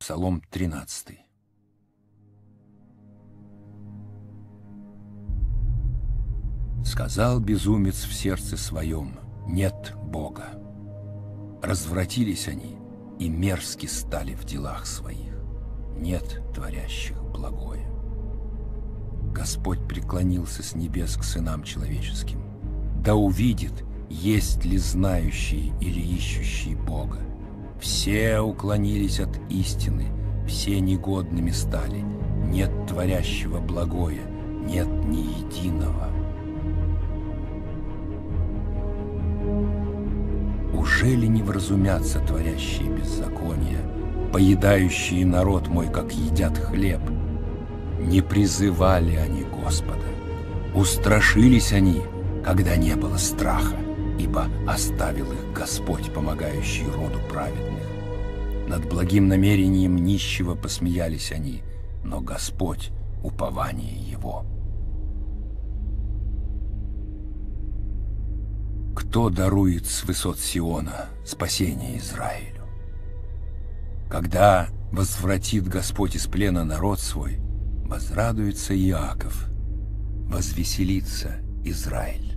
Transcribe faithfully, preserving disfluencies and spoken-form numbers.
Псалом тринадцатый. Сказал безумец в сердце своем: нет Бога. Развратились они и мерзки стали в делах своих. Нет творящих благое. Господь преклонился с небес к сынам человеческим. Да увидит, есть ли знающие или ищущие Бога. Все уклонились от истины, все негодными стали. Нет творящего благое, нет ни единого. Ужели не вразумятся творящие беззакония, поедающие народ мой, как едят хлеб? Не призывали они Господа, устрашились они, когда не было страха, ибо оставил их Господь, помогающий роду праведных. Над благим намерением нищего посмеялись они, но Господь — упование его. Кто дарует с высот Сиона спасение Израилю? Когда возвратит Господь из плена народ свой, возрадуется Иаков, возвеселится Израиль.